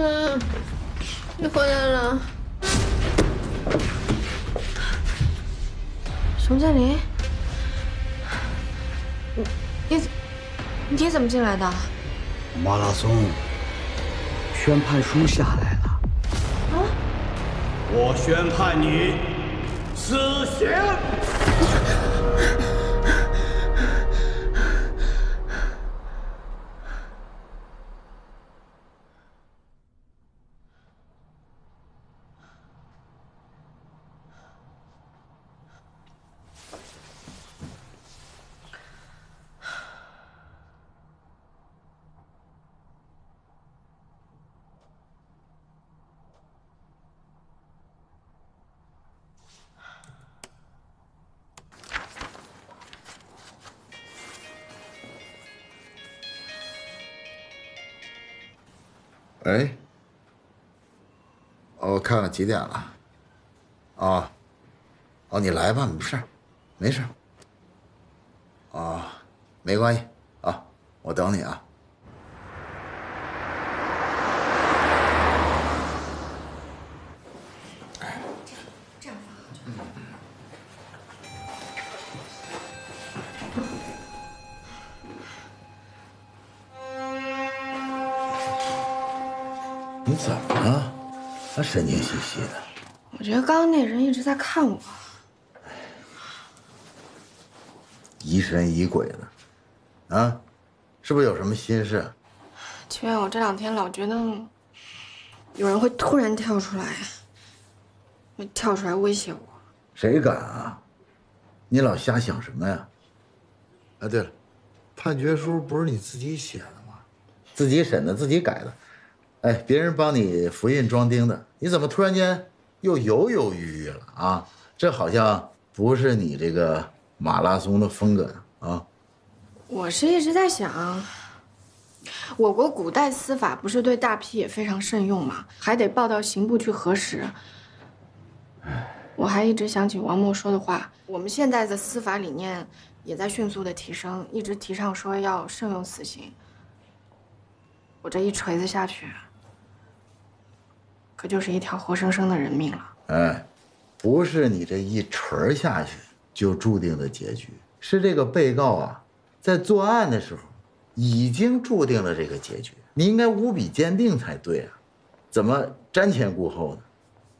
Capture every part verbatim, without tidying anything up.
嗯，你回来了，熊建林，你你你怎么进来的？ 马拉松宣判书下来了。 啊！ 我宣判你死刑。 哎，哦我看看几点了？啊，哦，你来吧，没事，没事。啊，没关系啊，我等你啊。 这样放。 你怎么了？那神经兮兮的。 我觉得刚刚那人一直在看我。 疑神疑鬼的，啊，是不是有什么心事？ 七月，我这两天老觉得有人会突然跳出来，会跳出来威胁我。 谁敢啊？你老瞎想什么呀？啊，对了，判决书不是你自己写的吗？自己审的，自己改的。哎，别人帮你复印装订的，你怎么突然间又犹犹豫豫了啊？这好像不是你这个马拉松的风格啊。 我是一直在想，我国古代司法不是对大批也非常慎用吗？还得报到刑部去核实。我还一直想起王默说的话，我们现在的司法理念也在迅速的提升，一直提倡说要慎用死刑。我这一锤子下去，可就是一条活生生的人命了。 哎，不是你这一锤下去就注定的结局，是这个被告啊，在作案的时候已经注定了这个结局。你应该无比坚定才对啊，怎么瞻前顾后呢？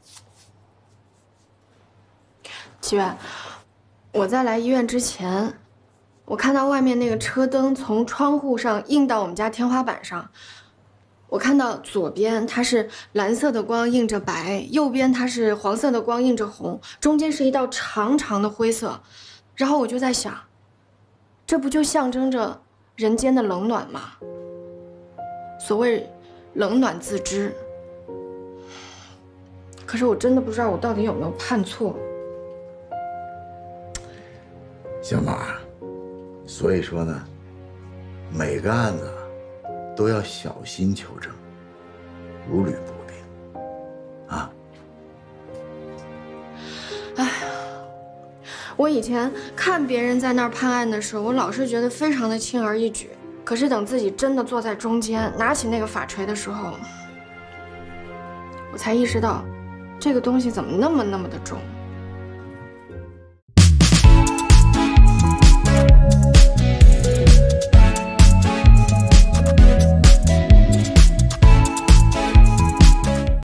七月，我在来医院之前，我看到外面那个车灯从窗户上映到我们家天花板上。我看到左边它是蓝色的光映着白，右边它是黄色的光映着红，中间是一道长长的灰色。然后我就在想，这不就象征着人间的冷暖吗？所谓冷暖自知。可是我真的不知道我到底有没有判错。 小马，所以说呢，每个案子都要小心求证，如履薄冰，啊！ 哎呀，我以前看别人在那儿判案的时候，我老是觉得非常的轻而易举。可是等自己真的坐在中间，拿起那个法锤的时候，我才意识到，这个东西怎么那么那么的重。